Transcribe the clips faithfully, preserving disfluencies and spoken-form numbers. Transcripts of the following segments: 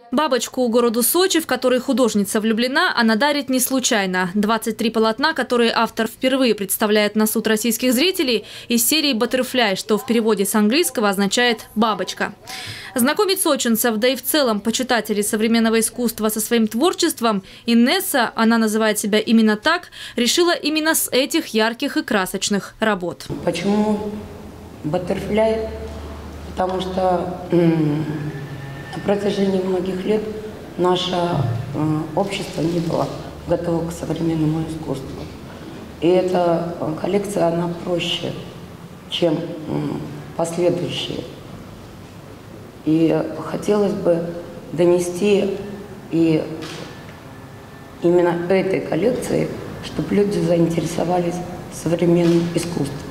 Бабочку городу Сочи, в которой художница влюблена, она дарит не случайно. двадцать три полотна, которые автор впервые представляет на суд российских зрителей, из серии «Баттерфляй», что в переводе с английского означает «бабочка». Знакомить сочинцев, да и в целом почитателей современного искусства со своим творчеством, Инесса, она называет себя именно так, решила именно с этих ярких и красочных работ. Почему «Баттерфляй»? Потому что на протяжении многих лет наше э, общество не было готово к современному искусству. И эта коллекция, она проще, чем э, последующие. И хотелось бы донести и именно этой коллекцией, чтобы люди заинтересовались современным искусством.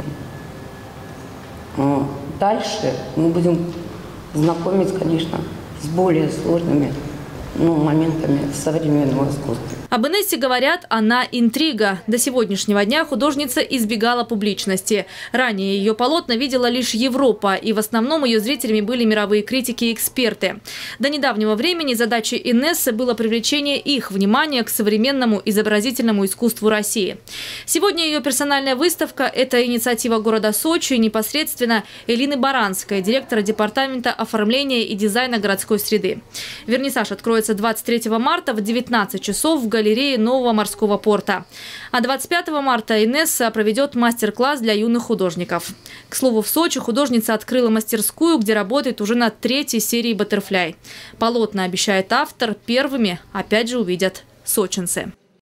Дальше мы будем знакомить, конечно, с более сложными ну, моментами современного искусства. Об Инессе говорят, она интрига. До сегодняшнего дня художница избегала публичности. Ранее ее полотна видела лишь Европа, и в основном ее зрителями были мировые критики и эксперты. До недавнего времени задачей Инессы было привлечение их внимания к современному изобразительному искусству России. Сегодня ее персональная выставка – это инициатива города Сочи, непосредственно Элины Баранской, директора департамента оформления и дизайна городской среды. Вернисаж откроется двадцать третьего марта в девятнадцать часов в галерее Нового морского порта. А двадцать пятого марта Инесса проведет мастер-класс для юных художников. К слову, в Сочи художница открыла мастерскую, где работает уже над третьей серией «Баттерфляй». Полотна, обещает автор, первыми опять же увидят сочинцы.